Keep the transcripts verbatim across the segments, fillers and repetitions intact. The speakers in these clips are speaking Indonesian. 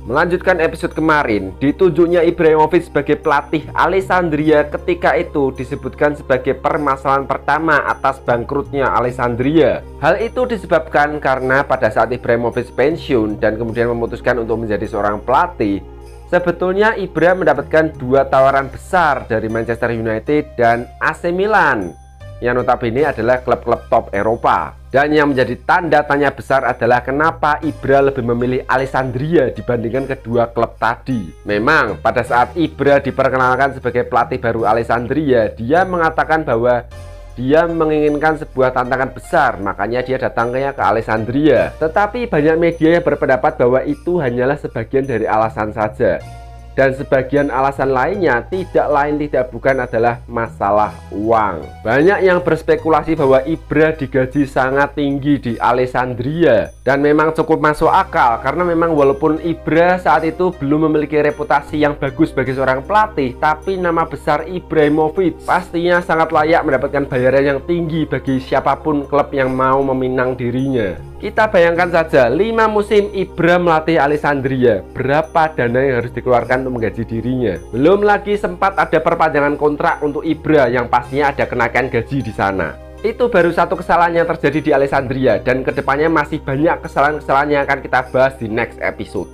Melanjutkan episode kemarin, ditunjuknya Ibrahimovic sebagai pelatih Alessandria ketika itu disebutkan sebagai permasalahan pertama atas bangkrutnya Alessandria. Hal itu disebabkan karena pada saat Ibrahimovic pensiun dan kemudian memutuskan untuk menjadi seorang pelatih, sebetulnya Ibra mendapatkan dua tawaran besar dari Manchester United dan A C Milan, yang notabene adalah klub-klub top Eropa. Dan yang menjadi tanda tanya besar adalah kenapa Ibra lebih memilih Alessandria dibandingkan kedua klub tadi. Memang pada saat Ibra diperkenalkan sebagai pelatih baru Alessandria, dia mengatakan bahwa dia menginginkan sebuah tantangan besar, makanya dia datangnya ke Alessandria. Tetapi banyak media yang berpendapat bahwa itu hanyalah sebagian dari alasan saja. Dan sebagian alasan lainnya tidak lain tidak bukan adalah masalah uang. Banyak yang berspekulasi bahwa Ibra digaji sangat tinggi di Alessandria. Dan memang cukup masuk akal karena memang walaupun Ibra saat itu belum memiliki reputasi yang bagus sebagai seorang pelatih, tapi nama besar Ibrahimovic pastinya sangat layak mendapatkan bayaran yang tinggi bagi siapapun klub yang mau meminang dirinya. Kita bayangkan saja, lima musim Ibra melatih Alessandria, berapa dana yang harus dikeluarkan untuk menggaji dirinya. Belum lagi sempat ada perpanjangan kontrak untuk Ibra yang pastinya ada kenaikan gaji di sana. Itu baru satu kesalahan yang terjadi di Alessandria, dan kedepannya masih banyak kesalahan-kesalahan yang akan kita bahas di next episode.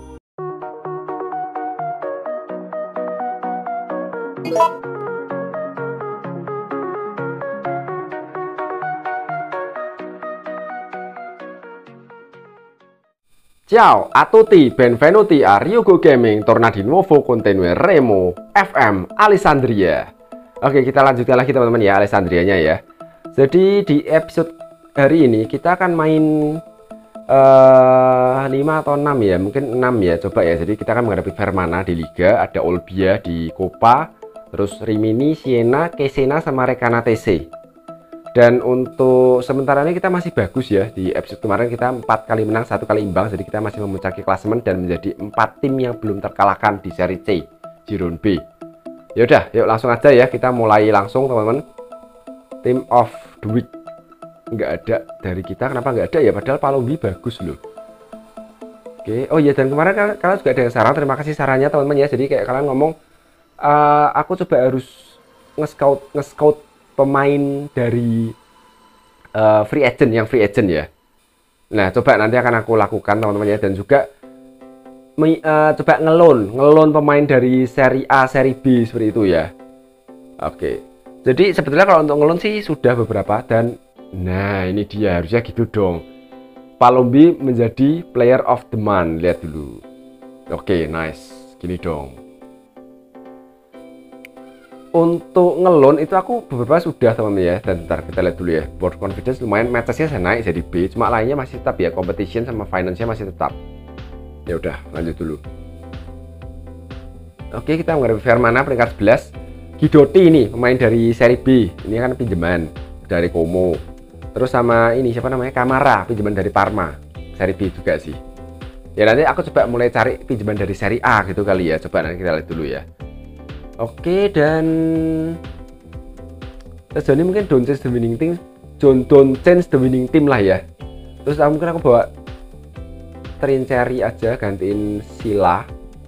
Ciao a tutti, benvenuti a Ryugo Gaming, tornati nuovo continueremo F M Alessandria. Oke, kita lanjutkan lagi teman-teman ya, Alessandrianya ya. Jadi di episode hari ini kita akan main uh, lima atau enam ya, mungkin enam ya, coba ya. Jadi kita akan menghadapi Vermana di Liga, ada Olbia di Coppa, terus Rimini, Siena, Cesena, sama Recana T C. Dan untuk sementara ini kita masih bagus ya. Di episode kemarin kita empat kali menang, satu kali imbang. Jadi kita masih memuncaki klasemen dan menjadi empat tim yang belum terkalahkan di seri C, Giron B. Yaudah, yuk langsung aja ya. Kita mulai langsung teman-teman. Team of the week nggak ada dari kita. Kenapa nggak ada ya? Padahal Palombi bagus loh. Oke, oh iya, dan kemarin kalian juga ada yang saran. Terima kasih sarannya teman-teman ya. Jadi kayak kalian ngomong, uh, aku coba harus nge-scout nge-scout pemain dari uh, free agent, yang free agent ya. Nah, coba nanti akan aku lakukan teman-teman ya. Dan juga me, uh, coba ngelon ngelon pemain dari seri A, seri B seperti itu ya. Oke, jadi sebetulnya kalau untuk ngelon sih sudah beberapa. Dan nah, ini dia, harusnya gitu dong. Palombi menjadi player of the month. Lihat dulu. Oke, nice, gini dong. Untuk ngelon itu aku beberapa sudah teman-teman ya. Dan ntar kita lihat dulu ya. Board confidence lumayan, matchnya saya naik jadi B, cuma lainnya masih tetap ya. Competition sama finance-nya masih tetap. Ya udah, lanjut dulu. Oke, kita menghadapi Vermana peringkat sebelas. Guidotti ini pemain dari seri B. Ini kan pinjaman dari Como. Terus sama ini siapa namanya, Camara, pinjaman dari Parma, seri B juga sih. Ya nanti aku coba mulai cari pinjaman dari seri A gitu kali ya. Coba nanti kita lihat dulu ya. Oke, dan sejauh ini mungkin don't change the winning team, don't, don't change the winning team lah ya. Terus aku mungkin aku bawa Trincherry aja, gantiin Sila.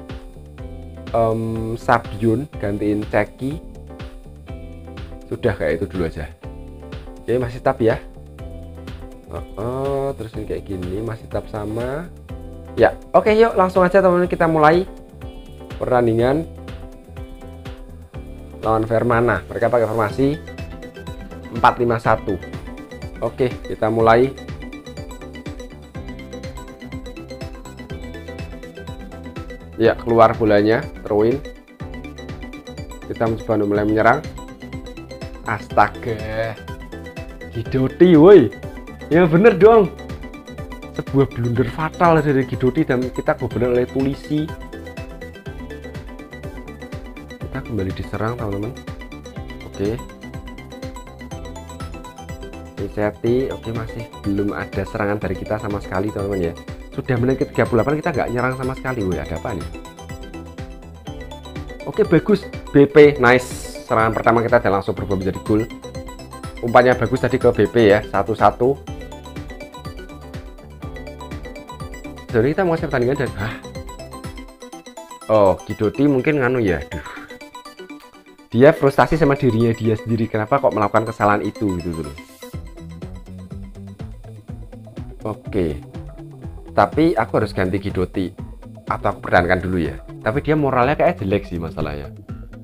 um, Sabiun gantiin Ceki. Sudah kayak itu dulu aja. Oke, masih tetap ya. oh, oh, Terus ini kayak gini masih tetap sama ya. Oke, yuk langsung aja teman-teman, kita mulai pertandingan lawan Vermana. Mereka pakai formasi empat lima satu. Oke, kita mulai. Ya, keluar bolanya, throw-in. Kita mencoba mulai menyerang. Astaga, Guidotti woi. Ya bener dong. Sebuah blunder fatal dari Guidotti dan kita benar oleh polisi. Kita kembali diserang teman-teman. Oke, Ricetti. Oke, masih belum ada serangan dari kita sama sekali teman-teman ya. Sudah menit ke tiga puluh delapan kita nggak nyerang sama sekali. Woi, ada apa nih? Oke, bagus, B P, nice. Serangan pertama kita dan langsung berubah menjadi gol. Umpannya bagus tadi ke B P ya, satu satu. Jadi kita mau ngasih pertandingan dan ah, Oh, Kidoti mungkin nganu ya. Duh. Dia frustasi sama dirinya dia sendiri. Kenapa kok melakukan kesalahan itu gitu loh. Oke. Tapi aku harus ganti Kidoti atau aku pertahankan dulu ya. Tapi dia moralnya kayak jelek sih masalahnya.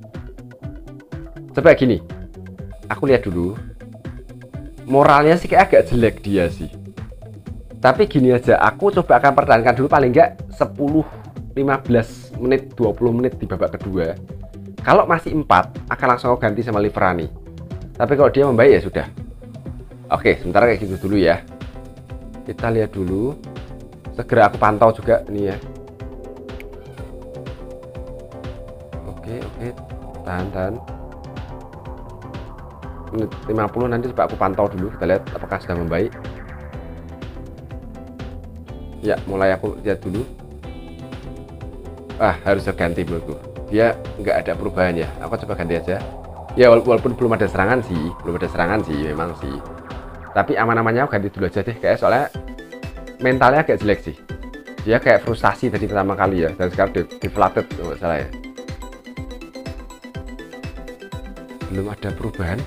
Coba gini. Aku lihat dulu. Moralnya sih kayak agak jelek dia sih. Tapi gini aja, aku coba akan pertahankan dulu paling enggak sepuluh, lima belas menit, dua puluh menit di babak kedua. Kalau masih empat, akan langsung aku ganti sama Liverani. Tapi kalau dia membaik ya sudah. Oke, sementara kayak gitu dulu ya. Kita lihat dulu. Segera aku pantau juga nih ya. Oke, oke. Tahan, tahan. Menit lima puluh nanti coba aku pantau dulu. Kita lihat apakah sudah membaik. Ya, mulai aku lihat dulu. Ah, harus ganti menurutku. Dia nggak ada perubahan ya. Aku coba ganti aja. Ya walaupun belum ada serangan sih, belum ada serangan sih memang sih. Tapi aman-amannya aku ganti dulu aja deh. Kayak soalnya mentalnya agak jelek sih. Dia kayak frustasi tadi pertama kali ya. Dan sekarang di, di flatted nggak salah ya. Belum ada perubahan.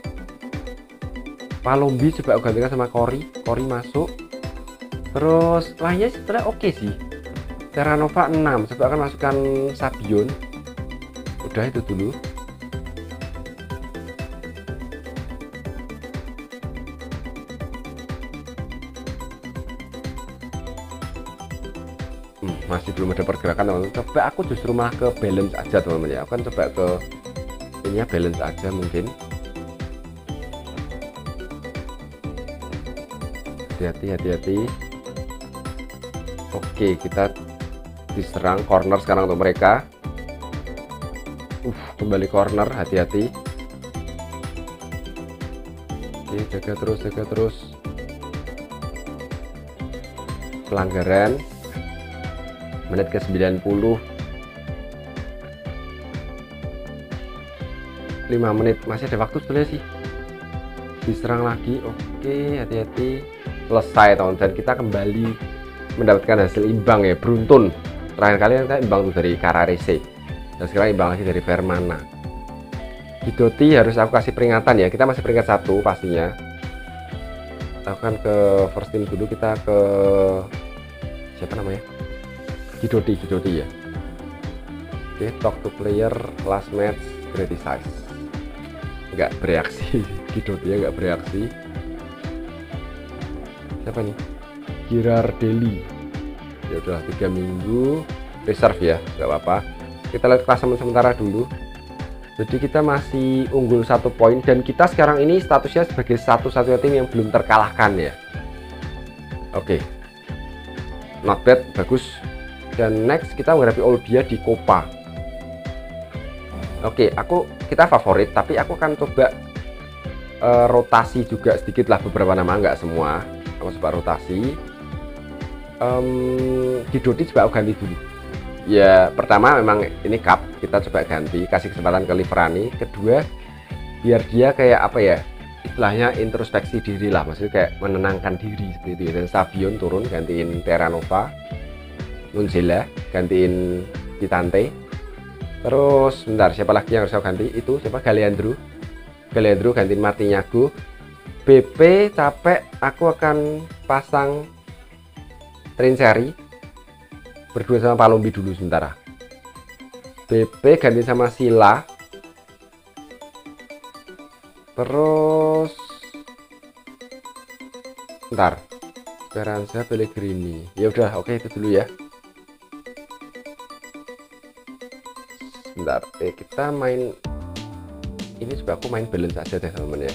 Palombi coba aku gantikan sama Kori. Kori masuk. Terus lainnya sebenarnya oke sih. Terranova enam. Coba akan masukkan Sabion. Udah itu dulu. Hmm, masih belum ada pergerakan teman-teman. Coba aku justru malah ke balance aja teman-teman ya. Aku kan coba ke ini ya, balance aja mungkin. Hati-hati, hati-hati. Oke, kita diserang corner sekarang untuk mereka. Uh, kembali corner, hati-hati. Oke, jaga terus, jaga terus. Pelanggaran. Menit ke sembilan puluh. lima menit, masih ada waktu sebenarnya sih. Diserang lagi. Oke, hati-hati. Selesai tahun dan kita kembali mendapatkan hasil imbang ya, beruntun. Terakhir kali kita imbang tuh dari Kararese. Dan sekarang imbang lagi dari Vermana. Kidoti harus aku kasih peringatan ya. Kita masih peringkat satu pastinya. Lakukan ke first team dulu. Kita ke siapa namanya? Kidoti, Kidoti ya. Oke, talk to player, last match, criticize. Nggak bereaksi. Kidoti ya nggak bereaksi. Siapa nih? Girardelli. Ya udah tiga minggu reserve ya, nggak apa-apa. Kita lihat klasemen sementara dulu. Jadi kita masih unggul satu poin dan kita sekarang ini statusnya sebagai satu-satunya tim yang belum terkalahkan ya. Oke, not bad, bagus. Dan next kita menghadapi Olbia di Copa. Oke, aku kita favorit, tapi aku akan coba uh, rotasi juga sedikit lah, beberapa nama, nggak semua. Aku coba rotasi. Um, Kidoti coba aku ganti dulu. Ya pertama memang ini cup, kita coba ganti, kasih kesempatan ke Liverani. Kedua biar dia kayak apa ya, istilahnya introspeksi diri lah, maksudnya kayak menenangkan diri seperti itu. Dan Savion turun gantiin Terranova, Nunzilla gantiin Titante. Terus bentar, siapa lagi yang harus aku ganti? Itu siapa? Galeandro. Galeandro gantiin Martinyago. B P capek, aku akan pasang Trinseri berdua sama Palombi dulu sementara. B P ganti sama Sila. Terus bentar, Speranza, Pellegrini. Ya udah, oke itu dulu ya. Bentar, eh kita main ini, coba aku main balance aja deh teman-teman ya.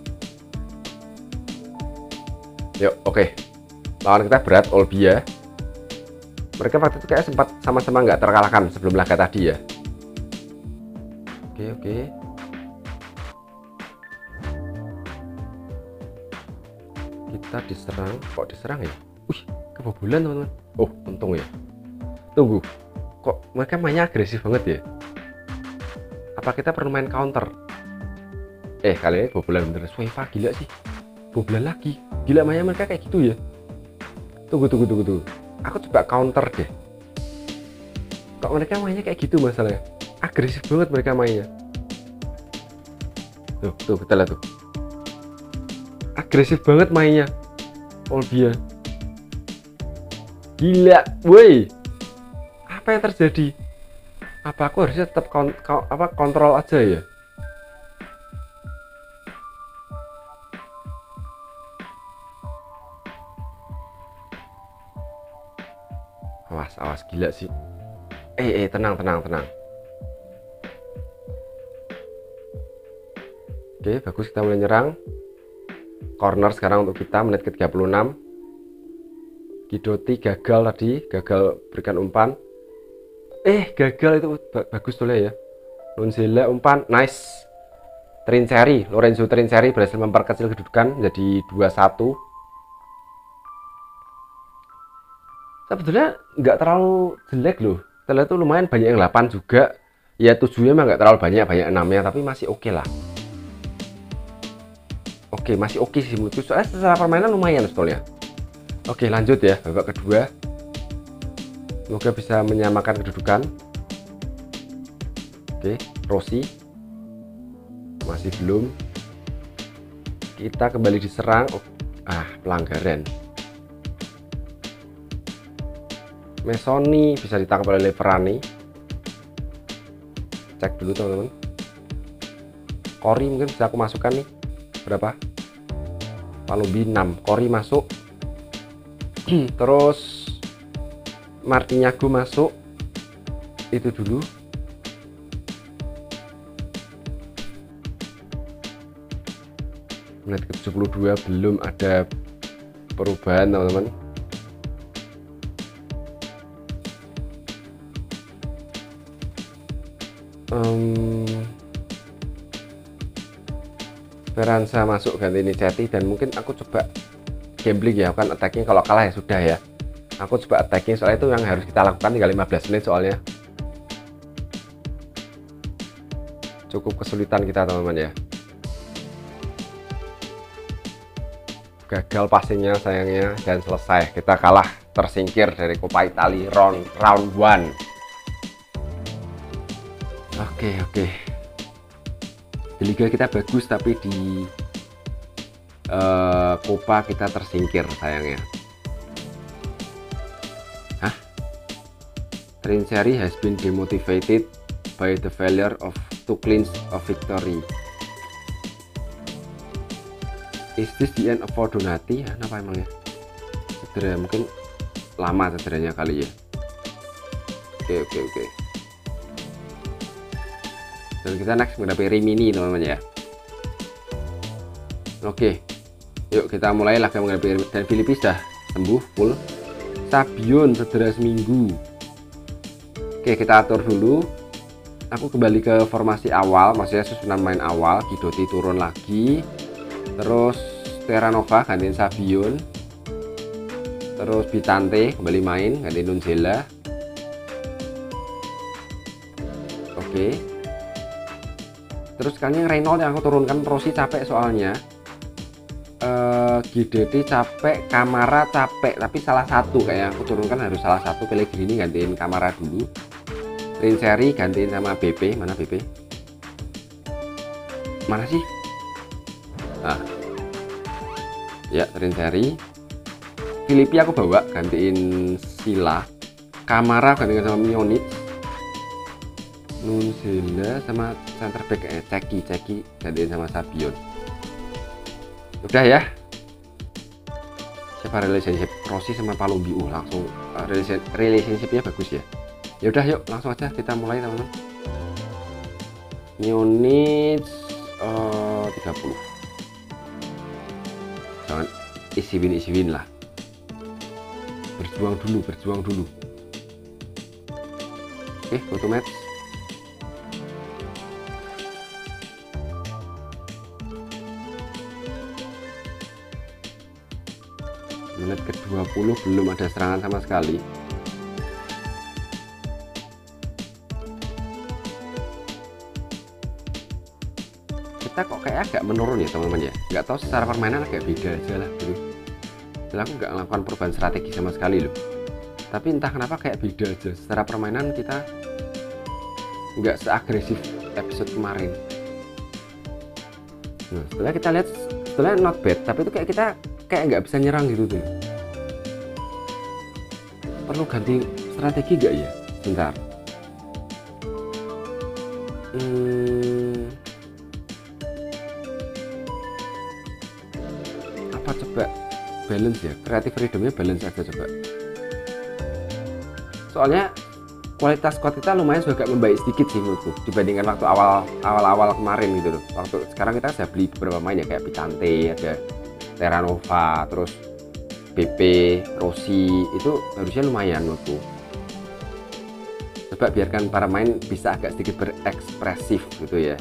Yuk, oke. Lawan kita berat, Olbia. Mereka waktu itu kayak sempat sama-sama nggak terkalahkan sebelum laga tadi ya. Oke, oke. Kita diserang, kok diserang ya? Wih, kebobolan teman-teman. Oh, untung ya. Tunggu, kok mereka mainnya agresif banget ya? Apa kita perlu main counter? Eh, kali ini kebobolan bener. Swifa gila sih. Kebobolan lagi. Gila mainnya mereka kayak gitu ya. Tunggu, tunggu, tunggu, tunggu. Aku coba counter deh. Kok mereka mainnya kayak gitu masalahnya? Agresif banget mereka mainnya. Tuh, tuh kita lihat tuh. Agresif banget mainnya. Olbia. Gila, woi. Apa yang terjadi? Apa aku harusnya tetap kon apa kontrol aja ya? Awas, awas, gila sih. Eh, eh, tenang, tenang, tenang. Oke, bagus, kita mulai nyerang. Corner sekarang untuk kita, menit ke tiga puluh enam. Kidoti gagal tadi, gagal berikan umpan. Eh, gagal itu, bagus tuh ya. Nunzila umpan, nice. Trincheri, Lorenzo Trincheri berhasil memperkecil kedudukan jadi dua satu. Sebetulnya nggak terlalu jelek loh. Terlihat tuh lumayan banyak yang delapan juga. Ya tujuhnya mah nggak terlalu banyak, banyak enamnya, tapi masih oke okay lah. Oke, masih oke okay sih menurutku. Soalnya secara permainan lumayan sebetulnya. Oke, lanjut ya babak kedua. Semoga bisa menyamakan kedudukan. Oke, Rossi masih belum. Kita kembali diserang. Oh, ah, pelanggaran. Mesoni bisa ditangkap oleh Leverani. Cek dulu teman-teman. Kori mungkin bisa aku masukkan nih. Berapa? Palombi enam. Kori masuk. Terus Martinyago masuk. Itu dulu. Menit ke tujuh puluh dua belum ada perubahan teman-teman. Um, Feranza masuk ganti Nicetti dan mungkin aku coba gambling ya, kan attacking. Kalau kalah ya sudah ya, aku coba attacking soalnya itu yang harus kita lakukan, tinggal lima belas menit soalnya. Cukup kesulitan kita teman-teman ya. Gagal passingnya sayangnya dan selesai, kita kalah, tersingkir dari Coppa Italia round round one. Oke, oke. Di Liga kita bagus tapi di uh, Coppa kita tersingkir sayangnya. Hah? Trincheri has been demotivated by the failure of to clinch a victory. Is this the end of Donati? Kenapa emangnya? Cedera, mungkin lama cederanya kali ya. Oke, oke, oke. Dan kita next menghadapi Rimini teman-teman ya. Oke, yuk kita mulai laga menghadapi. Dan Filippi sudah sembuh full. Sabion cedera seminggu. Oke, kita atur dulu. Aku kembali ke formasi awal, maksudnya susunan main awal. Kidoti turun lagi. Terus Terranova gantiin Sabion. Terus Bitante kembali main, gantiin Nunzila. Oke. Terus kali yang Reynolds yang aku turunkan, Rossi capek soalnya. Uh, G D T capek, Kamara capek, tapi salah satu kayaknya aku turunkan harus salah satu. Pellegrini gantiin Kamara dulu. Trincheri gantiin sama B P. Mana B P? Mana sih? Nah. Ya, Trincheri. Filippi aku bawa gantiin Sila. Kamara gantiin sama Mionic. Nunzila sama center back eh, Ceki Ceki gantiin sama Sabion. Udah ya. Siapa relationship? Rossi sama Palombi. Uh, langsung uh, relationshipnya bagus ya. Ya udah yuk langsung aja kita mulai teman-teman. Mionic uh, tiga puluh. Jangan isi win isi win lah. Berjuang dulu, berjuang dulu. Oke, foto match. Menit ke dua puluh belum ada serangan sama sekali. Kita kok kayak agak menurun ya teman-teman ya. Nggak tahu secara permainan agak beda aja lah gitu. Jadi aku nggak melakukan perubahan strategi sama sekali loh. tapi entah kenapa kayak beda aja. Secara permainan kita nggak seagresif episode kemarin. Nah, setelah kita lihat, setelah not bad, tapi itu kayak kita kayak nggak bisa nyerang gitu tuh. Perlu ganti strategi nggak ya? Bentar. Hmm, apa coba balance ya? Creative freedomnya balance aja coba. Soalnya kualitas squad kita lumayan juga membaik sedikit sih menurutku dibandingkan waktu awal awal-awal kemarin gitu loh. Waktu sekarang kita sudah beli beberapa pemain ya, kayak Pitante, ada Terranova, terus B P, Rossi, itu harusnya lumayan menurutku. Coba biarkan para main bisa agak sedikit berekspresif gitu ya.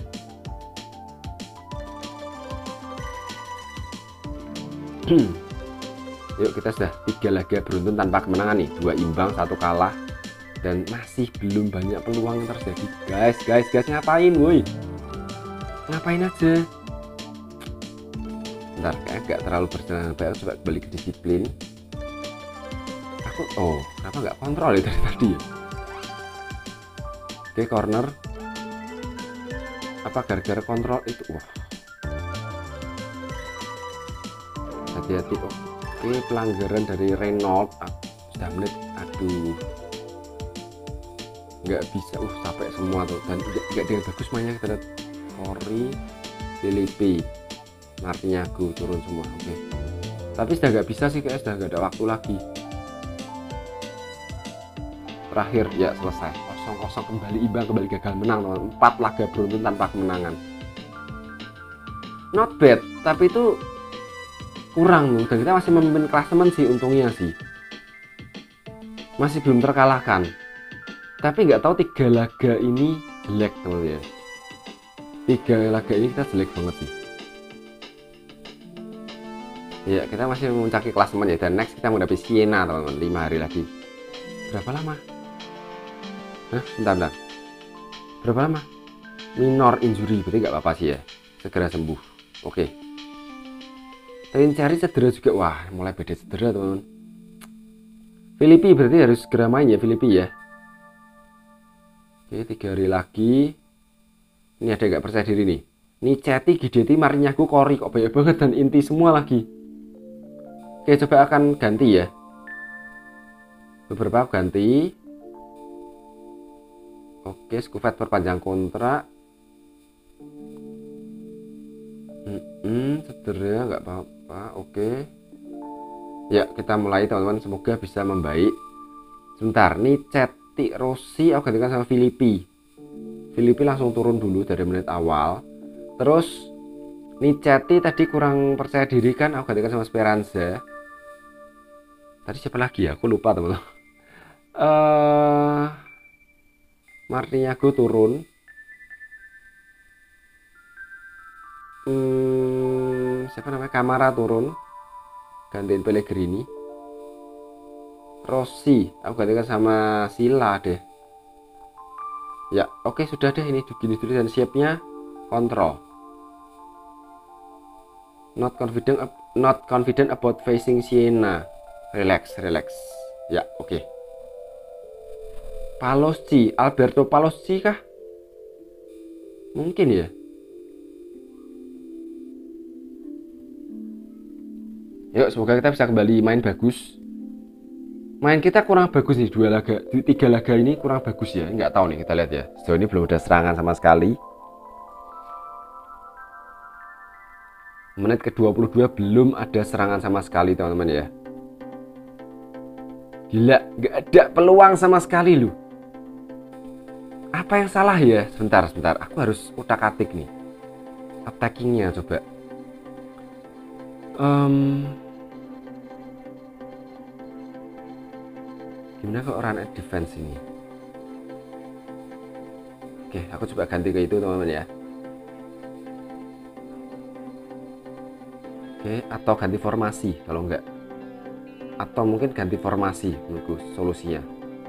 Yuk, kita sudah tiga laga beruntun tanpa kemenangan nih, dua imbang, satu kalah. Dan masih belum banyak peluang yang terjadi. Guys, guys, guys, ngapain woi? Ngapain aja? Bentar, kayak gak terlalu berjalan baik. Coba balik ke disiplin. Aku, oh, kenapa nggak kontrol ya dari tadi ya? Oke, corner. Apa gara-gara kontrol itu? Wah. Hati-hati. Oke, pelanggaran dari Reynolds. Sudah menit. Aduh. Nggak bisa, uh capek semua tuh, dan nggak, nggak dengan bagus mainnya. Kita lihat Ori, Filipi, Martinyago turun semua. Oke, okay. Tapi sudah nggak bisa sih, kayak sudah nggak ada waktu lagi. Terakhir ya, selesai kosong kosong, kembali imbang, kembali gagal menang teman. Empat laga beruntun tanpa kemenangan. Not bad, tapi itu kurang, dan kita masih memimpin klasemen sih untungnya sih, masih belum terkalahkan. Tapi nggak tahu tiga laga ini jelek teman-teman ya. Tiga laga ini kita jelek banget sih. Ya, kita masih memuncaki klasemen ya. Dan next kita menghadapi Siena teman-teman, lima hari lagi. Berapa lama? Hah, bentar, bentar. Berapa lama? Minor injury, berarti nggak apa-apa sih ya. Segera sembuh. Oke. Trincari cedera juga. Wah, mulai beda cedera teman-teman. Filipi berarti harus segera main ya, Filipi ya. Oke, tiga hari lagi. Ini ada nggak percaya diri nih. Niceti, Gideti, Martinyago, Kori, kok banyak banget, dan inti semua lagi. Oke, coba akan ganti ya. Beberapa ganti. Oke, Skuvet perpanjang kontrak. Hmm, cedera nggak apa-apa. Oke. Ya, kita mulai teman-teman. Semoga bisa membaik. Sebentar, Niceti, Rossi aku gantikan sama Filipi. Filipi langsung turun dulu dari menit awal. Terus Niceti tadi kurang percaya diri kan, aku gantikan sama Speranza. Tadi siapa lagi ya? Aku lupa teman-teman. Uh, Martinyago turun. Hmm, siapa namanya? Kamara turun. Gantiin Pellegrini. Rossi, aku gantikan sama Sila deh. Ya, oke, sudah deh, ini gini dulu, dan siapnya kontrol. Not confident, not confident about facing Siena. Relax, relax. Ya, oke. Palosci, Alberto Palosci kah? Mungkin ya. Yuk, semoga kita bisa kembali main bagus. Main kita kurang bagus nih, dua laga, tiga laga ini kurang bagus ya. Nggak tahu nih, kita lihat ya. Sejauh ini belum ada serangan sama sekali. Menit ke dua puluh dua belum ada serangan sama sekali teman-teman ya. Gila, nggak ada peluang sama sekali loh. Apa yang salah ya? Sebentar, sebentar. Aku harus utak-atik nih. Attackingnya coba. Um, Gimana kalau run at defense ini? Oke, aku coba ganti ke itu teman-teman ya. Oke, atau ganti formasi kalau enggak. Atau mungkin ganti formasi menurutku solusinya.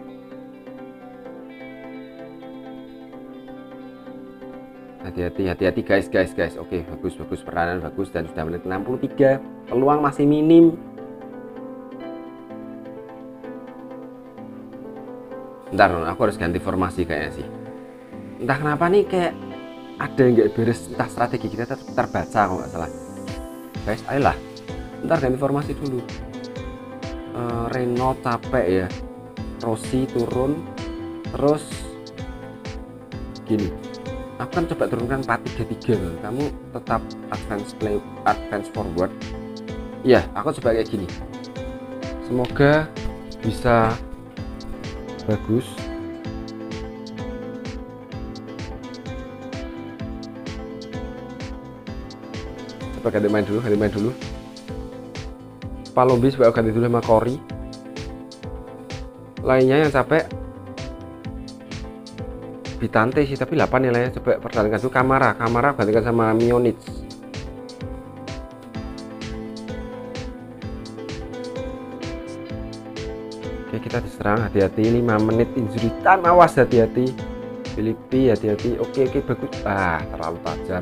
Hati-hati, hati-hati guys, guys, guys. Oke, bagus, bagus, peranan bagus, dan sudah menit enam puluh tiga. Peluang masih minim. Ntar aku harus ganti formasi kayaknya sih. Entah kenapa nih kayak ada yang nggak beres, entah strategi kita ter terbaca kalau nggak salah. Guys, ayolah. Ntar ganti formasi dulu. Uh, Renault capek ya. Rossi turun. Terus gini. Aku kan coba turunkan empat tiga tiga loh. Kamu tetap advance play, advance forward. Iya, aku coba kayak gini. Semoga bisa bagus. Coba ganti main dulu, ganti main dulu. Palombi coba ganti dulu sama Kori. Lainnya yang capek Bitante sih, tapi delapan nilainya. Coba pertandingan dulu Kamara, Kamara gantikan sama Mionic. Oke, kita diserang, hati-hati. Lima menit injury time, awas, hati-hati. Filipi, hati-hati. Oke, oke, bagus. Ah, terlalu tajam.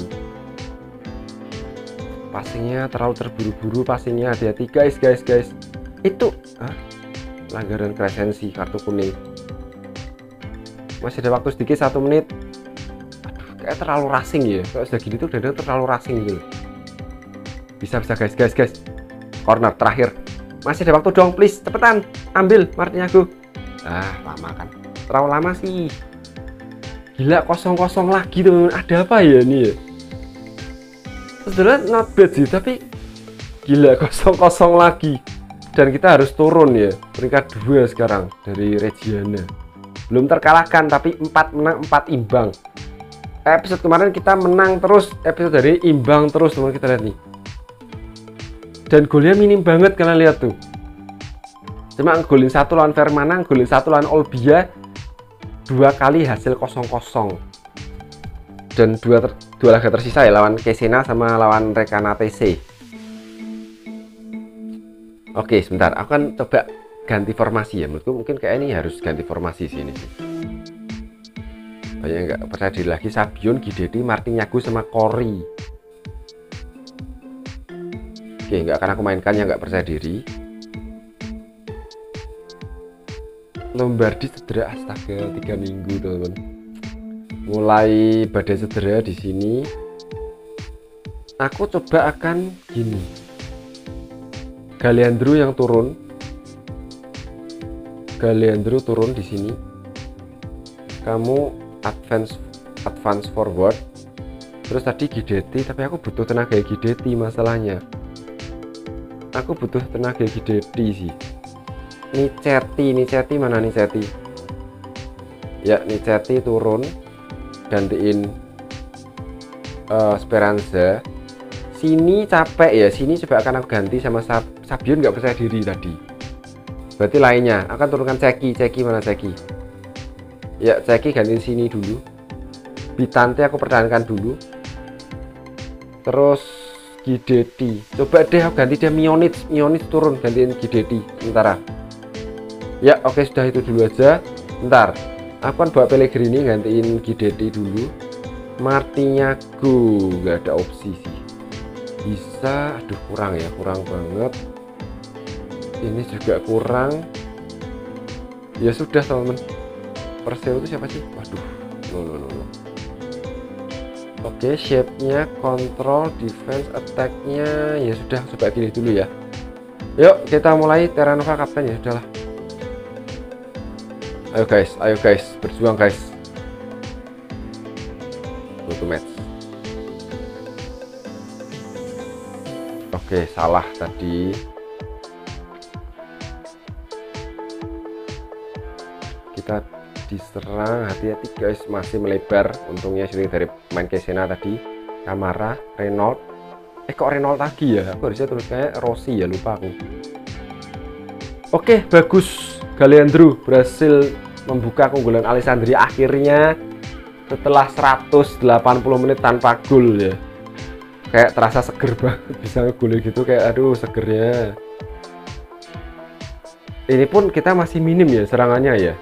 Passingnya terlalu terburu-buru, passingnya, hati-hati guys, guys, guys. Itu ah, pelanggaran kresensi, kartu kuning. Masih ada waktu sedikit, satu menit. Aduh, kayak terlalu racing ya. Kalau sudah gini tuh udah terlalu racing gitu. Bisa, bisa guys, guys, guys. Corner terakhir. Masih ada waktu dong, please, cepetan. Ambil Martinyago. Ah, lama kan. Terlalu lama sih. Gila, kosong kosong lagi teman-teman. Ada apa ya ini ya? Sebenarnya not bad sih, tapi gila kosong kosong lagi. Dan kita harus turun ya. Peringkat dua sekarang dari Reggiana. Belum terkalahkan, tapi empat menang, empat imbang. Episode kemarin kita menang terus, episode dari imbang terus teman, kita lihat nih. Dan golnya minim banget, kalian lihat tuh. Cuma golin satu lawan Vermana, golin satu lawan Olbia. Dua kali hasil kosong kosong. Dan dua, ter, dua laga tersisa ya, lawan Cesena sama lawan Recana T C. Oke, sebentar, aku kan coba ganti formasi ya. Menurutku mungkin kayak ini harus ganti formasi sini sih. Banyak nggak percaya diri lagi. Sabion, Guidetti, Martinyago sama Kori. Oke, nggak akan aku mainkan yang nggak percaya diri. Lombardi cedera, astaga, tiga minggu teman-teman. Mulai badai cedera di sini. Aku coba akan gini. Galeandro yang turun. Galeandro turun di sini. Kamu advance advance forward. Terus tadi Guidetti, tapi aku butuh tenaga Guidetti masalahnya. Aku butuh tenaga Guidetti sih. Nicetti, Nicetti mana Nicetti? Ya, Nicetti turun, gantiin uh, Speranza. Sini capek ya, sini coba akan aku ganti sama Sab Sabion, nggak percaya diri tadi. Berarti lainnya akan turunkan Ceki, Ceki mana Ceki? Ya, Ceki gantiin sini dulu. Bitante aku pertahankan dulu. Terus Guidetti, coba deh aku ganti dia Mionic, Mionic turun, gantiin Guidetti sementara. Ya, oke, sudah itu dulu aja. Ntar aku kan bawa Pellegrini, gantiin Guidetti dulu. Martinyago nggak ada opsi sih. Bisa, aduh kurang ya, kurang banget. Ini juga kurang. Ya sudah teman-teman. Perseo itu siapa sih? Waduh, no no no, no. Oke, shape-nya, control, defense, attack-nya ya sudah, coba pilih dulu ya. Yuk kita mulai. Terranova kapten ya sudahlah. Ayo guys, ayo guys, berjuang guys. Go to match. Oke, salah tadi. Kita diserang, hati-hati guys, masih melebar. Untungnya shooting dari main Cesena tadi. Kamara, Renault. Eh kok Renault lagi ya? Aku harusnya terus kayak Rossi ya, lupa aku. Oke, bagus. Galeandro berhasil membuka keunggulan Alessandria akhirnya setelah seratus delapan puluh menit tanpa gol ya. Kayak terasa seger banget bisa ngegolin gitu, kayak aduh segernya. Ini pun kita masih minim ya serangannya ya.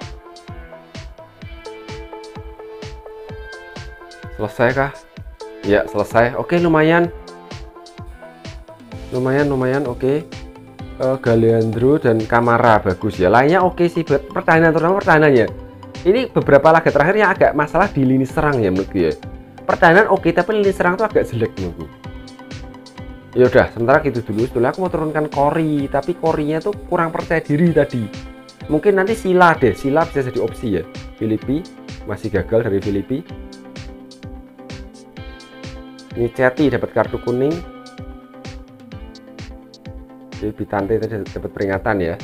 Selesai kah? Ya, selesai. Oke, lumayan. Lumayan, lumayan, oke. Uh, Galeandro dan Kamara bagus ya. Lainnya oke sih, buat pertahanan, terutama pertahanannya. Ini beberapa laga terakhir yang agak masalah di lini serang ya menurutku ya. Pertahanan oke, tapi lini serang tuh agak jelek menurutku. Ya udah, sementara gitu dulu. Setelah aku mau turunkan Kori, tapi Korinya tuh kurang percaya diri tadi. Mungkin nanti Sila deh, Sila bisa jadi opsi ya. Filipi masih gagal dari Filipi. Niceti dapat kartu kuning. Jadi Bitante tadi dapat peringatan ya.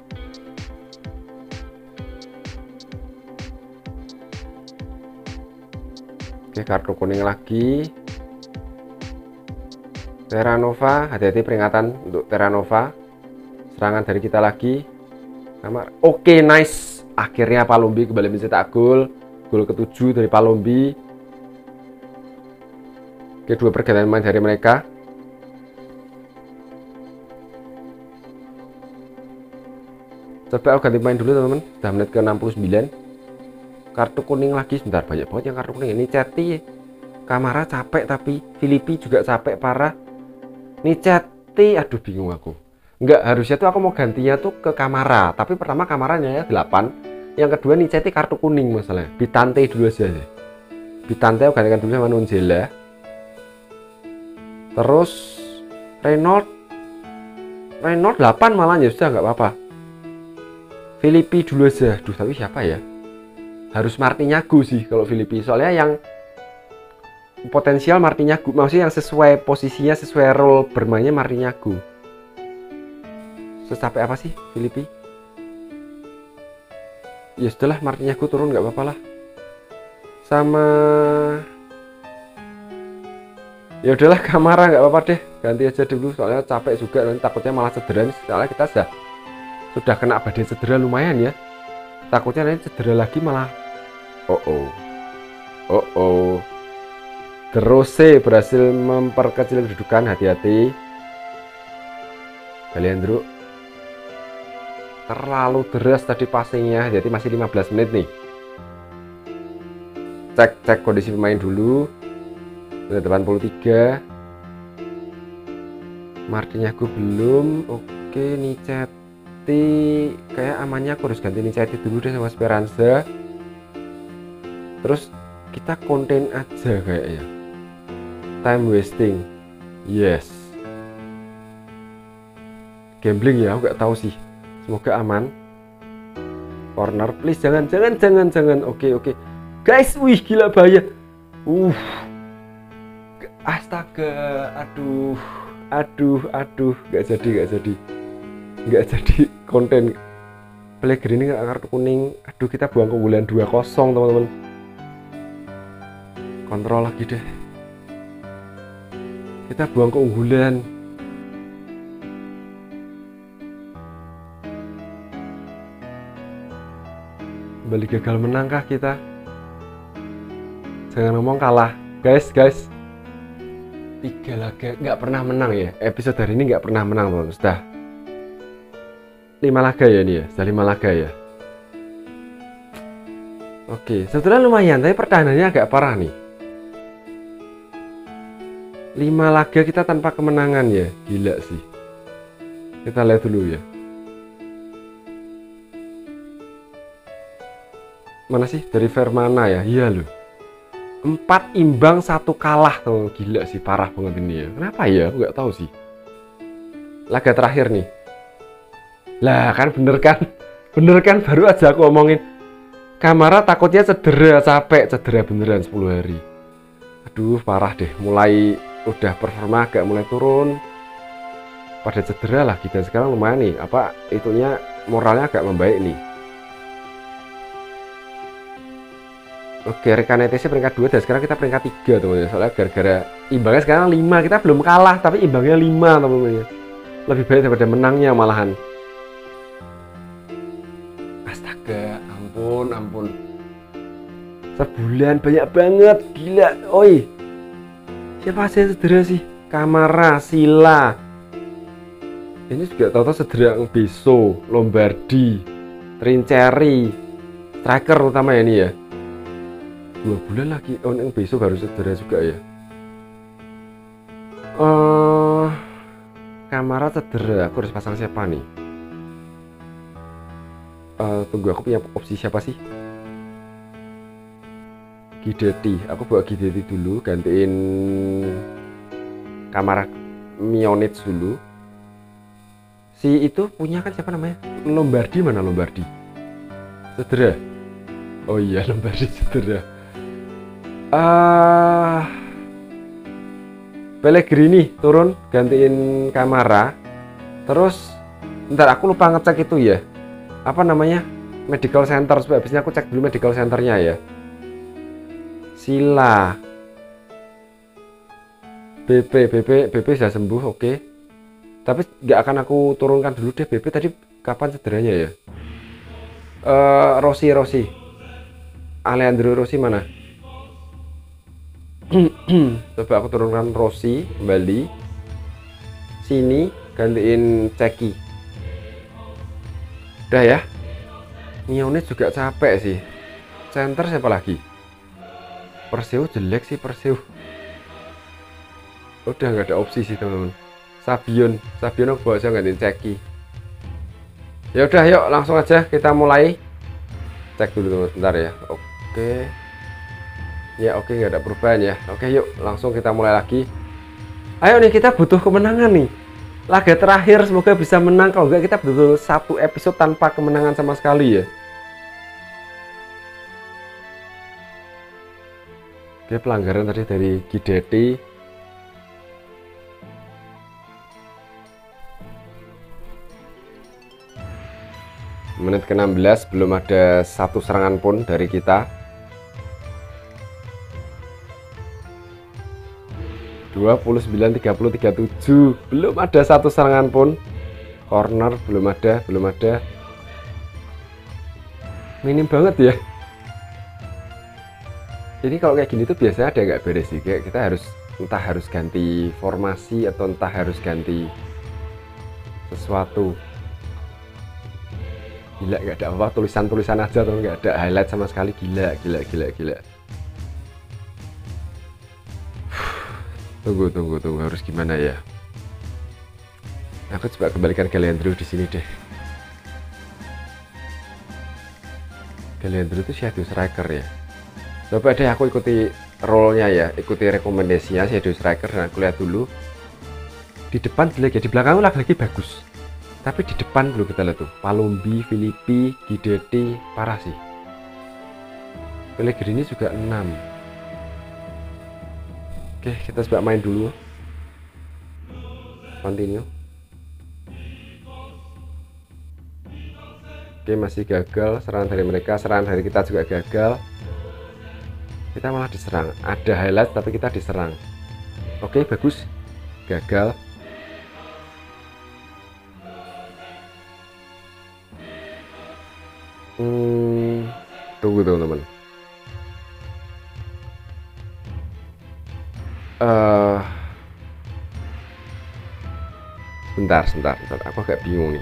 Oke, kartu kuning lagi. Terranova, hati-hati peringatan untuk Terranova. Serangan dari kita lagi. Kamar. Oke, nice. Akhirnya Palombi kembali mencetak gol. Gol ketujuh dari Palombi. Oke, dua pergantian main dari mereka. Coba aku ganti main dulu teman-teman. Sudah menit ke enam puluh sembilan. Kartu kuning lagi, sebentar, banyak banget yang kartu kuning. Ini Ceti, Kamara capek, tapi Filipi juga capek parah. Ini Ceti, aduh bingung aku. Enggak, harusnya tuh aku mau gantinya tuh ke Kamara, tapi pertama Kamaranya ya delapan. Yang kedua nih Ceti kartu kuning masalahnya. Bitante dulu aja ya. Bitante aku gantikan dulu sama Nunzela. Terus Reynolds Reynolds delapan malah ya sudah nggak apa-apa. Filipi dulu aja. Duh, tapi siapa ya? Harus Martinyagu sih kalau Filipi, soalnya yang potensial Martinyagu, maksudnya yang sesuai posisinya, sesuai role bermainnya Martinyagu. Secapek apa sih Filipi? Ya sudahlah, Martinyagu turun nggak apa-apa lah. Sama ya udahlah, Kamara nggak apa-apa deh, ganti aja dulu soalnya capek juga, nanti takutnya malah cedera. Soalnya kita sudah sudah kena badai cedera lumayan ya, takutnya nanti cedera lagi malah oh oh oh oh. Terose berhasil memperkecil kedudukan, hati-hati kalian dulu. Terlalu deras tadi passingnya, jadi masih lima belas menit nih. Cek cek kondisi pemain dulu. delapan puluh tiga. Martinyagu belum. Oke, Niceti kayak amannya aku harus ganti Niceti dulu deh sama Speranza. Terus kita konten aja kayaknya. Time wasting. Yes. Gambling ya, aku nggak tahu sih. Semoga aman. Corner please, jangan jangan jangan jangan. Oke oke. Guys, wih gila bahaya. Uh. Astaga, aduh. Aduh, aduh, nggak jadi, nggak jadi. Nggak jadi konten. Pellegrini nggak kartu kuning. Aduh, kita buang keunggulan dua kosong, teman-teman. Kontrol lagi deh. Kita buang keunggulan. Kembali gagal menangkah kita? Jangan ngomong kalah, guys, guys. Tiga laga nggak pernah menang ya. Episode hari ini nggak pernah menang, teman. Sudah lima laga ya ini ya, sudah lima laga ya. Oke, sebetulnya lumayan, tapi pertahanannya agak parah nih. lima laga kita tanpa kemenangan ya, gila sih. Kita lihat dulu ya. Mana sih dari Vermana ya? Iya loh. Empat imbang satu kalah tuh, gila sih, parah banget ini ya. Kenapa ya? Aku nggak tahu sih. Laga terakhir nih. Lah kan bener kan? Bener kan, baru aja aku omongin. Kamara takutnya cedera, capek, cedera beneran sepuluh hari. Aduh, parah deh. Mulai udah performa agak mulai turun. Pada cedera lah kita sekarang lumayan nih. Apa itunya moralnya agak membaik nih. Oke, rekan E T C peringkat dua dan sekarang kita peringkat tiga teman-teman. Soalnya gara-gara imbangnya sekarang lima, kita belum kalah tapi imbangnya lima teman-teman. Lebih baik daripada menangnya malahan. Astaga, ampun, ampun. Sebulan banyak banget, gila. Oi. Siapa sih yang cedera sih? Kamara, Sila. Ini juga tahu-tahu cedera Beso, Lombardi, Trinceri, striker utama ya ini ya. Dua bulan lagi, oh yang besok baru cedera juga ya. Uh, Kamara cedera, aku harus pasang siapa nih? Uh, tunggu, aku punya opsi siapa sih? Gideti, aku bawa Gideti dulu, gantiin kamar Mionits dulu. Si itu punya kan siapa namanya? Lombardi, mana Lombardi? Cedera. Oh iya, Lombardi cedera. Ah, uh, Pellegrini turun, gantiin Kamara. Terus ntar aku lupa ngecek itu ya, apa namanya, medical center. Supaya habisnya aku cek dulu medical centernya ya. Sila, B P, B P, B P sudah sembuh, oke. Okay. Tapi nggak akan aku turunkan dulu deh. B P tadi kapan cederanya ya? Uh, Rossi, Rossi, Alejandro Rossi mana? Coba aku turunkan Rossi kembali. Sini gantiin Ceki. Udah ya. Mionets juga capek sih. Center siapa lagi? Perseu jelek sih, Perseu. Udah nggak ada opsi sih teman-teman. Sabion, Sabion aku bawa saya gantiin Ceki. Ya udah, yuk langsung aja kita mulai. Cek dulu teman, sebentar ya. Oke. Ya oke, nggak ada perubahan ya. Oke, yuk langsung kita mulai lagi. Ayo nih, kita butuh kemenangan nih. Laga terakhir semoga bisa menang. Kalau enggak kita betul satu episode tanpa kemenangan sama sekali ya. Oke, pelanggaran tadi dari Gideti. Menit ke enam belas belum ada satu serangan pun dari kita. dua puluh sembilan, tiga puluh, tiga puluh tujuh belum ada satu serangan pun. Corner belum ada, belum ada. Minim banget ya. Jadi kalau kayak gini tuh biasanya ada nggak beres sih. Kayak kita harus entah harus ganti formasi atau entah harus ganti sesuatu. Gila, nggak ada apa, tulisan-tulisan aja atau nggak ada highlight sama sekali. Gila, gila, gila, gila. Tunggu, tunggu, tunggu, harus gimana ya? Aku coba kembalikan Galiandro di sini deh. Galiandro itu shadow striker ya. Coba deh aku ikuti role-nya ya, ikuti rekomendasinya shadow striker dan aku lihat dulu. Di depan jelek ya, di belakang lagi-lagi bagus. Tapi di depan dulu kita lihat tuh, Palombi, Filippi, Gideti, parah sih. Pellegrini juga enam. Oke, kita coba main dulu. Continue. Oke, masih gagal serangan dari mereka, serangan dari kita juga gagal. Kita malah diserang. Ada highlight tapi kita diserang. Oke, bagus. Gagal. Hmm, tunggu teman-teman. Uh, bentar, sebentar, bentar. Aku agak bingung nih.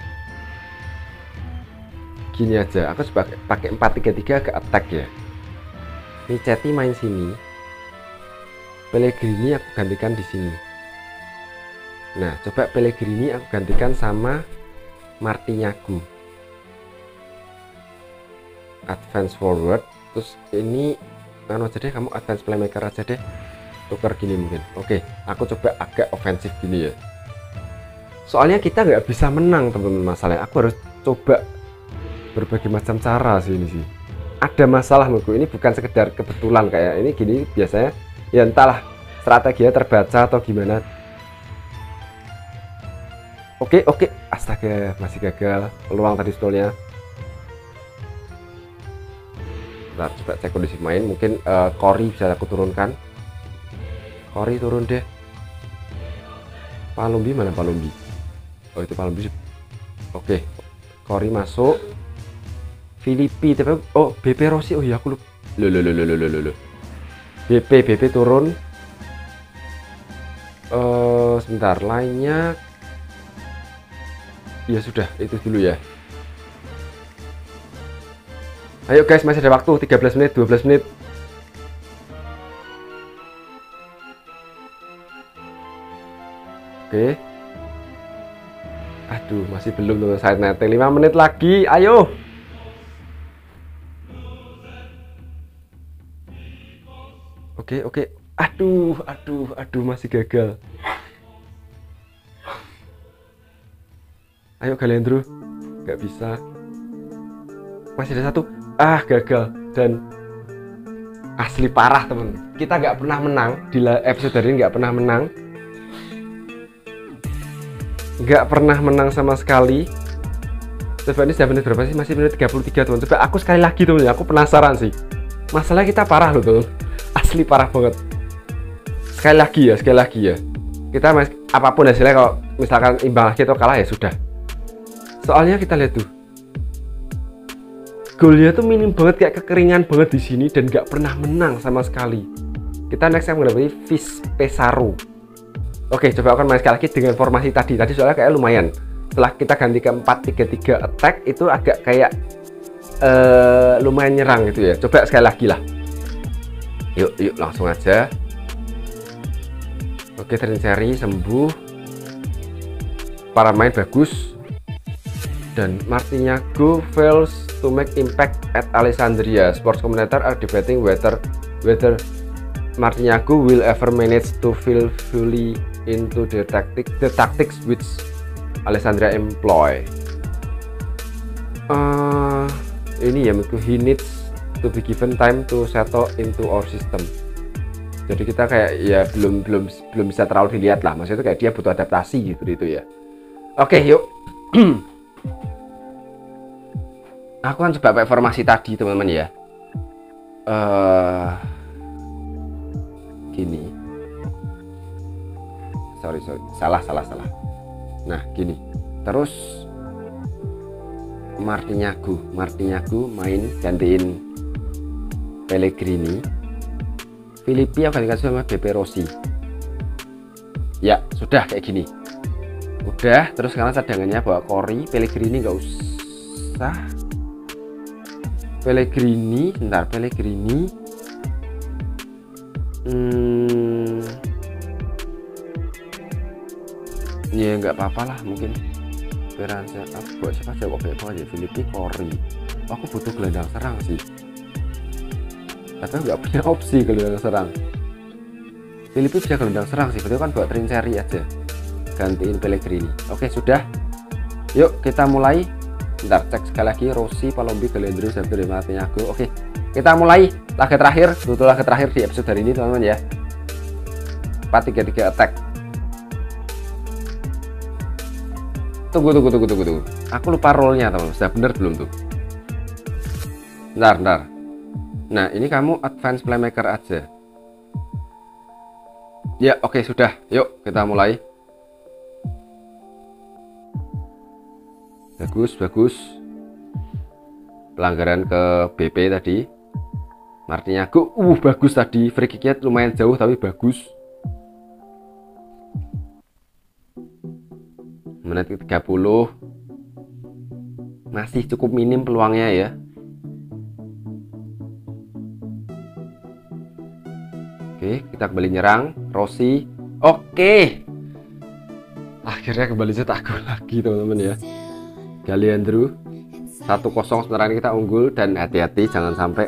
Gini aja, aku coba pakai empat tiga tiga agak attack ya. Ini Ceti main sini. Pellegrini aku gantikan di sini. Nah, coba Pellegrini aku gantikan sama Martinyagu. Advance forward, terus ini anu aja deh, kamu advance playmaker aja deh, tuker gini mungkin. Oke, aku coba agak ofensif gini ya, soalnya kita nggak bisa menang teman-teman. Masalahnya aku harus coba berbagai macam cara sih. Ini sih ada masalah menurutku, ini bukan sekedar kebetulan kayak ini gini biasanya ya, entahlah strateginya terbaca atau gimana. Oke, oke, astaga, masih gagal peluang tadi stolnya. Bentar, coba cek kondisi main. Mungkin uh, Kori bisa aku turunkan. Kori turun deh. Palombi mana Palombi? Oh itu Palombi. Oke, Kori masuk. Filippi tapi oh B P Rossi. Oh iya aku lupa. Loh loh loh loh loh loh. B P B P turun. Uh, sebentar, lainnya. Ya sudah, itu dulu ya. Ayo guys, masih ada waktu, tiga belas menit, dua belas menit. Oke. Aduh, masih belum tuh side netting, lima menit lagi. Ayo. Oke, oke. Aduh, aduh, aduh, masih gagal. Ayo Galendro. Nggak bisa. Masih ada satu. Ah, gagal. Dan asli parah, temen. Kita nggak pernah menang. Di episode hari ini nggak pernah menang. Nggak pernah menang sama sekali. Coba ini sudah menit berapa sih? Masih menit tiga puluh tiga, teman. Coba aku sekali lagi, teman. Aku penasaran sih. Masalahnya kita parah loh, teman. Asli parah banget. Sekali lagi ya, sekali lagi ya. Kita mas, apapun hasilnya, kalau misalkan imbang lagi atau kalah ya sudah. Soalnya kita lihat tuh, golnya tuh minim banget, kayak kekeringan banget di sini dan nggak pernah menang sama sekali. Kita next yang menghadapi Fish Pesaro. Oke, coba akan main sekali lagi dengan formasi tadi. Tadi soalnya kayak lumayan. Setelah kita ganti ke empat tiga tiga attack, itu agak kayak uh, lumayan nyerang gitu ya. Coba sekali lagi lah. Yuk, yuk langsung aja. Oke, Trinseri sembuh. Para main bagus. Dan Martiniago fails to make impact at Alessandria. Sports commentator are debating whether whether Martiniago will ever manage to fill fully into the tactic the tactics which Alessandria employ. Uh, ini ya, menurutku he needs to be given time to settle into our system. Jadi kita kayak ya belum belum belum bisa terlalu dilihat lah. Maksudnya itu kayak dia butuh adaptasi gitu itu ya. Oke, yuk. Aku kan coba pakai formasi tadi, teman-teman ya. Uh, gini. Sorry, sorry. Salah, salah, salah. Nah, gini. Terus Martiniago, Martiniago main gantiin Pellegrini. Filippi akan dikasih sama B P Rossi. Ya, sudah kayak gini. Udah, terus sekarang cadangannya bawa Kori, Pellegrini nggak usah. Pellegrini, bentar, Pellegrini. Hmm. Ya nggak apa-apa lah mungkin. Peranza, aku buat siapa aja kok banyak aja. Filippi, Kori. Aku butuh gelandang serang sih. Tapi nggak punya opsi gelandang serang. Filippi bisa gelandang serang sih, berarti kan buat Trinseri aja, gantiin Pellegrini. Oke, sudah. Yuk kita mulai. Bentar, cek sekali lagi. Rossi, Palombi, Galendro, Sabri, Martiniago. Oke, kita mulai laga terakhir. Betul, laga terakhir di episode hari ini, teman-teman ya. empat tiga tiga attack. Tunggu, tunggu, tunggu, tunggu, tunggu. Aku lupa rollnya, teman-teman. Sudah bener belum tuh? Bentar, bentar. Nah, ini kamu advance playmaker aja. Ya, oke, sudah. Yuk, kita mulai. Bagus, bagus. Pelanggaran ke B P tadi. Martiniago, uh, bagus tadi. Free kicknya lumayan jauh, tapi bagus. Menit ke tiga puluh. Masih cukup minim peluangnya ya. Oke, kita kembali nyerang. Rossi. Oke. Akhirnya kembali cetak gol lagi, teman-teman ya. Galendro satu kosong, sementara ini kita unggul. Dan hati-hati jangan sampai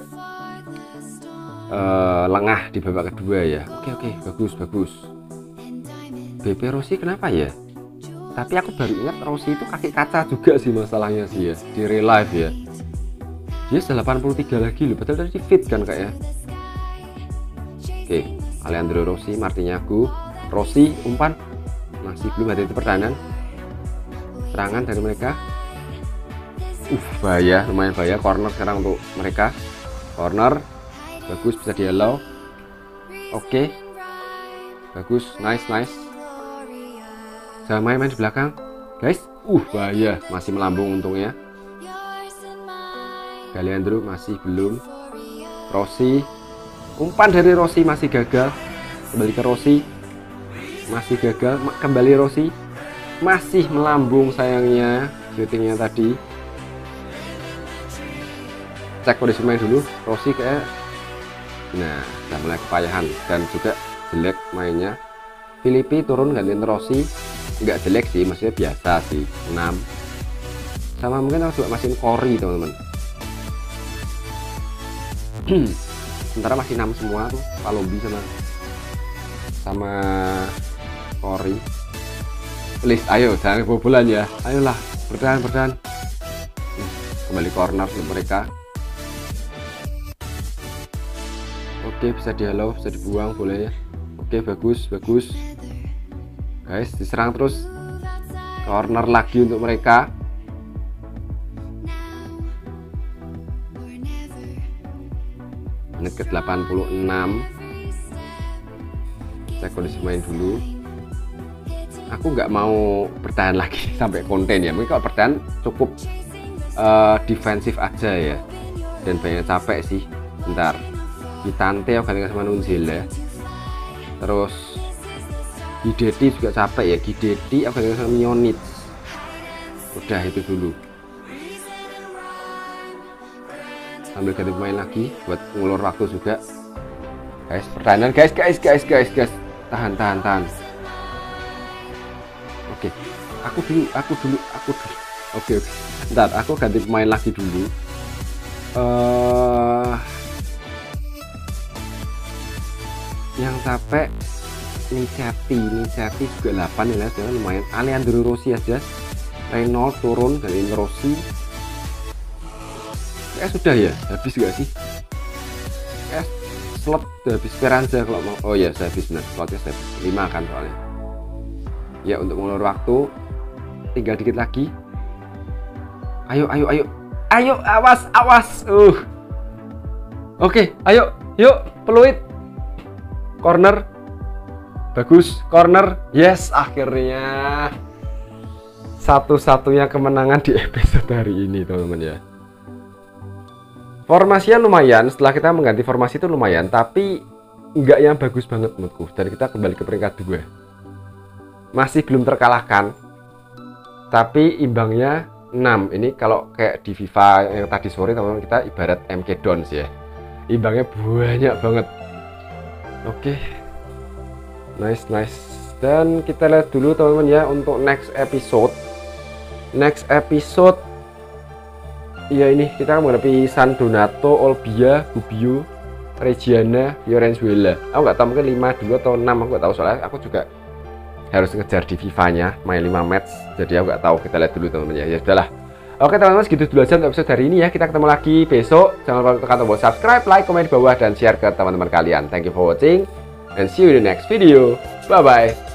uh, lengah di babak kedua ya. Oke, oke, bagus, bagus. B P Rossi kenapa ya? Tapi aku baru ingat Rossi itu kaki kaca juga sih masalahnya sih ya. Di real life ya. Dia delapan puluh tiga lagi loh, padahal tadi fit kan kayaknya. Oke, Alessandro Rossi, Martiniago, Rossi, umpan. Masih belum ada di pertahanan. Serangan dari mereka. Uh, bahaya, lumayan bahaya. Corner sekarang untuk mereka. Corner. Bagus, bisa di-allow. Oke. Bagus, nice, nice. Jangan main-main di belakang, guys. Uh, bahaya. Masih melambung untungnya. Galendro masih belum. Rossi. Umpan dari Rossi masih gagal. Kembali ke Rossi. Masih gagal. Kembali Rossi. Masih melambung sayangnya. Shootingnya tadi. Cek kondisi main dulu. Rossi kayak, nah, udah mulai kepayahan. Dan juga jelek mainnya. Filippi turun gantiin Rossi. Nggak jelek sih, maksudnya biasa sih. enam. Sama mungkin aku juga masukin Kori, teman-teman. sementara masih enam semua tuh, Palombi sama sama Kori. Please, ayo jangan kebobolan ya, ayolah bertahan bertahan. Kembali corner untuk mereka. Oke, bisa dihalau, bisa dibuang boleh ya. Oke, bagus bagus guys, diserang terus. Corner lagi untuk mereka. Menit ke delapan puluh enam. Cek kondisi main dulu. Aku nggak mau bertahan lagi sampai konten ya, mungkin kalau bertahan cukup uh, defensif aja ya, dan banyak capek sih. Bentar, Kitante Afganistan sama Nunzil ya, terus Gideti juga capek ya, Gideti Afganistan sama Mionit. Udah itu dulu, sambil ganti pemain lagi buat ngulur waktu juga guys. Pertahanan guys guys guys guys guys, tahan tahan tahan. Oke, aku dulu, aku dulu, aku dulu. Oke, oke. Bentar, aku ganti pemain lagi dulu. Uh, yang capek Nicati, Nicati juga delapan ya, sudah lumayan. Alejandro Rossi aja, Renault turun, gantiin Rossi. Eh sudah ya, habis gak sih? Eh slot udah habis. Speranza kalau mau. Oh ya, sudah habis, benar. Slotnya sudah habis. lima kan soalnya. Ya, untuk mengulur waktu tinggal dikit lagi. Ayo ayo ayo ayo, awas awas. uh Oke, ayo yuk peluit. Corner bagus, corner. Yes, akhirnya satu-satunya kemenangan di episode hari ini teman-teman ya. Formasinya lumayan, setelah kita mengganti formasi itu lumayan, tapi nggak yang bagus banget menurutku. Dan kita kembali ke peringkat dua. Masih belum terkalahkan, tapi imbangnya enam. Ini kalau kayak di FIFA yang tadi sore teman-teman, kita ibarat M K Dons ya, imbangnya banyak banget. Oke, nice nice. Dan kita lihat dulu teman-teman ya untuk next episode. Next episode ya, ini kita menghadapi San Donato, Olbia, Gubbio, Reggiana, Fiorenzuela. Aku nggak tahu, mungkin lima dulu atau enam, aku nggak tahu soalnya aku juga harus ngejar di FIFA-nya main lima match, jadi aku nggak tahu. Kita lihat dulu teman-teman ya. Ya sudahlah. Oke teman-teman, segitu dulu aja untuk episode hari ini ya. Kita ketemu lagi besok. Jangan lupa tekan tombol subscribe, like, komen di bawah, dan share ke teman-teman kalian. Thank you for watching and see you in the next video. Bye bye.